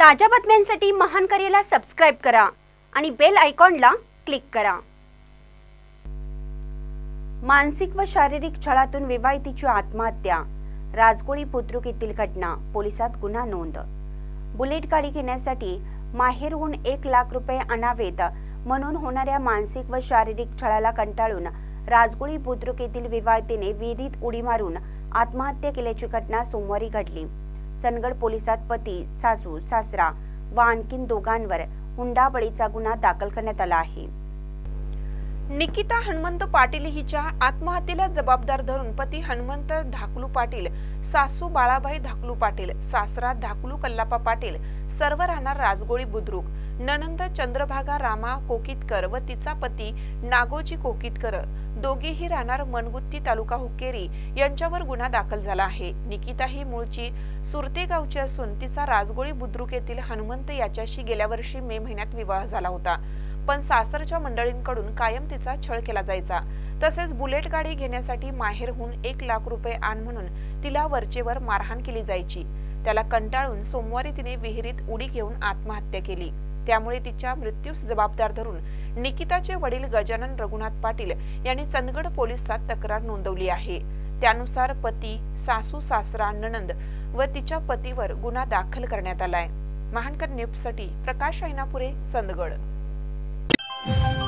ताज्या बातम्यांसाठी महान करेला सबस्क्राइब करा आणि बेल आयकॉनला क्लिक करा। मानसिक व शारीरिक छळातून विवाहितेची आत्महत्या, राजकोळी बुद्रुक येथील घटना, पोलिसात गुन्हा नोंद। बुलेट गाडी घेण्यासाठी माहेरहून 1 लाख रुपये आणावेत म्हणून होणाऱ्या मानसिक व शारीरिक छळाला कंटाळून राजकोळी बुद्रुक येथील विवाहितेने विहिरीत उडी मारून आत्महत्या केल्याची घटना सोमवारी घडली। चंदगड पोलिसात पती, सासू, सासरा व आणखीन दोघांवर हुंडाबळीचा गुन्हा दाखल करण्यात आला आहे। निकिता हनुमंत पाटील हिच्या आत्महत्येला जबाबदार धरून पती हनुमंत धाकलू पाटील, सासू बाळाबाई धाकलू पाटील, सासरा धाकलू कल्लापा पाटील सर्व राहणार राजगोळी बुद्रुक, ननंद चंद्रभागा रामा कोकितकर व तिचा पती नागोजी कोकितकर दोघेही राहणार मनगुत्ती तालुका हुक्केरी यांच्यावर गुन्हा दाखल झाला आहे। निकिता ही मूळची सुरते गावची असून तिचा राजगोळी बुद्रुक येथील हनुमंत याच्याशी गेल्या वर्षी मे महिन्यात विवाह झाला होता, पण सासरच्या मंडळींकडून कायम तिचा छळ केला जायचा। तसेच बुलेट गाडी घेण्यासाठी माहेरहून 1 लाख रुपये आण म्हणून तिला वरचेवर मारहाण केली जायची। त्याला कंटाळून सोमवारी तिने विहिरीत उडी घेऊन आत्महत्या केली। त्यामुळे तिच्या मृत्यूस जबाबदार धरून निकिताचे वडील गजानन रघुनाथ पाटील यांनी चंदगड पोलिसात तक्रार नोंदवली आहे। त्यानुसार पती, सासू, सासरा, ननंद व तिच्या पतीवर गुन्हा दाखल करण्यात आलाय। महानकर न्यूजसाठी प्रकाश ऐनापुरे, चंदगड।